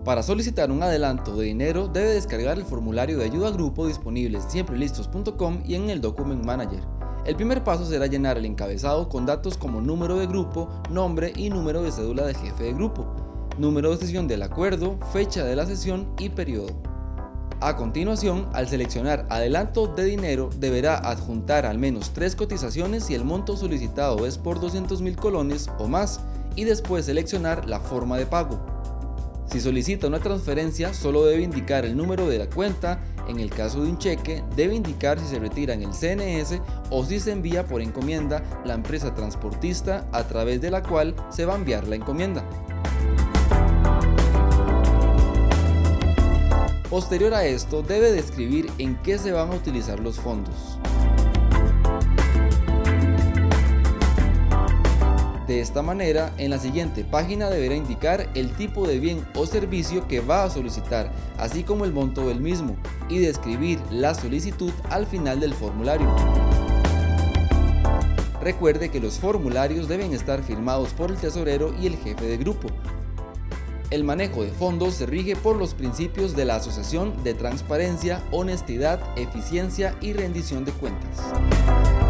Para solicitar un adelanto de dinero debe descargar el formulario de ayuda grupo disponible en siemprelistos.com y en el Document Manager. El primer paso será llenar el encabezado con datos como número de grupo, nombre y número de cédula del jefe de grupo, número de sesión del acuerdo, fecha de la sesión y periodo. A continuación, al seleccionar adelanto de dinero, deberá adjuntar al menos 3 cotizaciones si el monto solicitado es por 200.000 colones o más, y después seleccionar la forma de pago. Si solicita una transferencia, solo debe indicar el número de la cuenta. En el caso de un cheque, debe indicar si se retira en el CNS o si se envía por encomienda la empresa transportista a través de la cual se va a enviar la encomienda. Posterior a esto, debe describir en qué se van a utilizar los fondos. De esta manera, en la siguiente página deberá indicar el tipo de bien o servicio que va a solicitar, así como el monto del mismo, y describir la solicitud al final del formulario. Recuerde que los formularios deben estar firmados por el tesorero y el jefe de grupo. El manejo de fondos se rige por los principios de la Asociación de Transparencia, Honestidad, Eficiencia y Rendición de Cuentas.